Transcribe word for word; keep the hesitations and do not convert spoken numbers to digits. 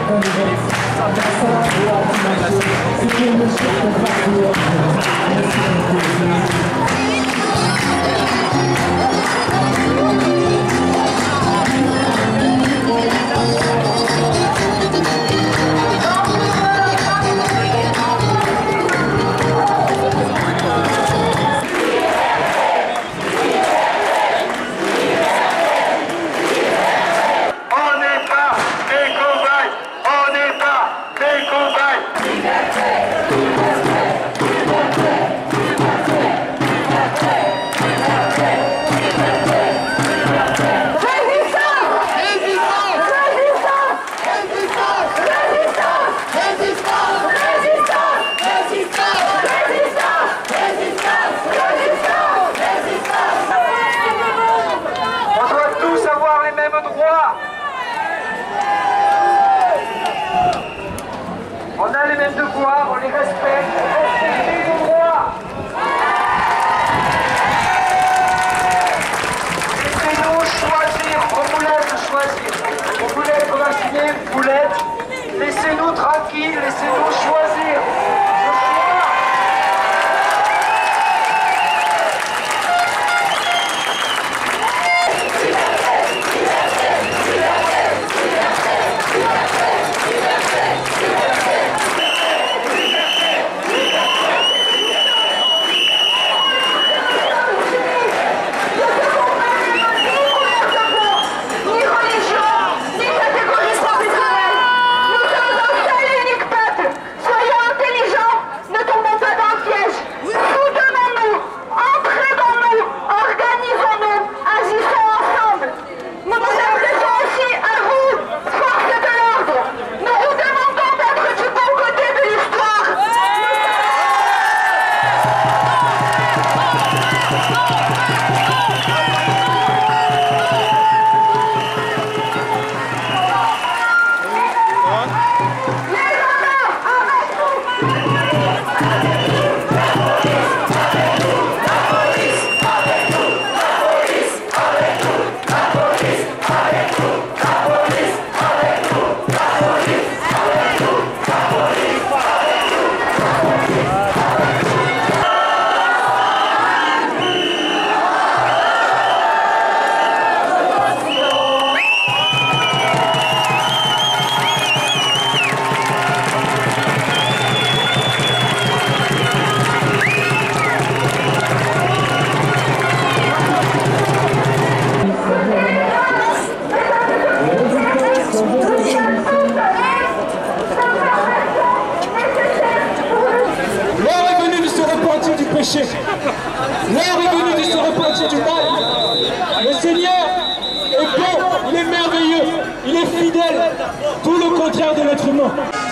On a les mêmes devoirs, on les respecte, respectez nos droits. Laissez-nous choisir, on vous laisse choisir. On vous laisse vacciner, vous l'êtes. Laissez-nous tranquilles, laissez-nous choisir. L'heure est venue de se repentir du mal. Le Seigneur est bon, il est merveilleux, il est fidèle, tout le contraire de l'être humain.